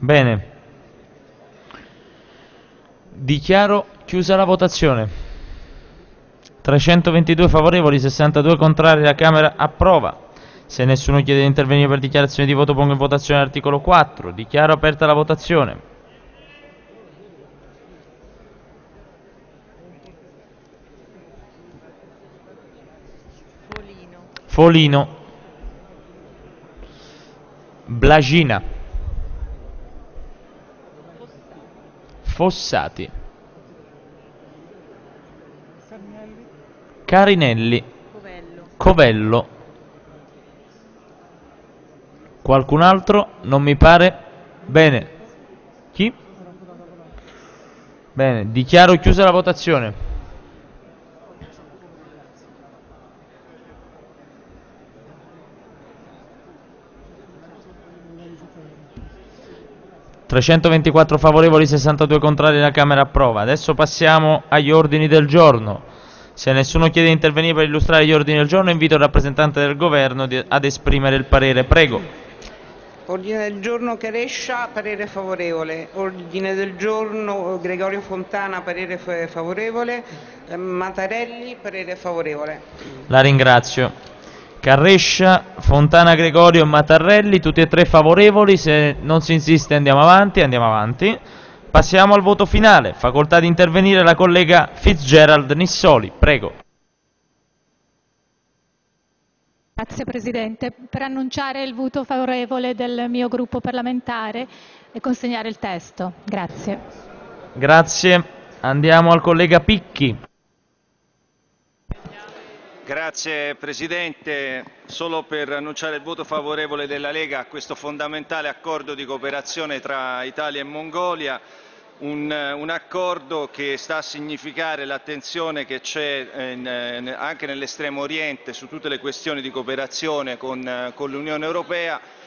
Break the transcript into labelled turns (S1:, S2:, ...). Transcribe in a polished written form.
S1: Bene. Dichiaro chiusa la votazione. 322 favorevoli, 62 contrari, la Camera approva. Se nessuno chiede di intervenire per dichiarazione di voto, pongo in votazione l'articolo 4. Dichiaro aperta la votazione. Folino. Blagina. Fossati. Carinelli. Covello. Qualcun altro? Non mi pare. Bene. Chi? Bene, dichiaro chiusa la votazione. 324 favorevoli, 62 contrari, la Camera approva. Adesso passiamo agli ordini del giorno. Se nessuno chiede di intervenire per illustrare gli ordini del giorno, invito il rappresentante del Governo ad esprimere il parere. Prego.
S2: Ordine del giorno Chiarescia, parere favorevole. Ordine del giorno Gregorio Fontana, parere favorevole. Mattarelli, parere favorevole.
S1: La ringrazio. Carrescia, Fontana Gregorio e Mattarelli, tutti e tre favorevoli. Se non si insiste andiamo avanti, Passiamo al voto finale. Facoltà di intervenire la collega Fitzgerald Nissoli. Prego.
S3: Grazie Presidente. Per annunciare il voto favorevole del mio gruppo parlamentare e consegnare il testo. Grazie.
S1: Grazie. Andiamo al collega Picchi.
S4: Grazie Presidente, solo per annunciare il voto favorevole della Lega a questo fondamentale accordo di cooperazione tra Italia e Mongolia, un accordo che sta a significare l'attenzione che c'è anche nell'estremo oriente su tutte le questioni di cooperazione con l'Unione Europea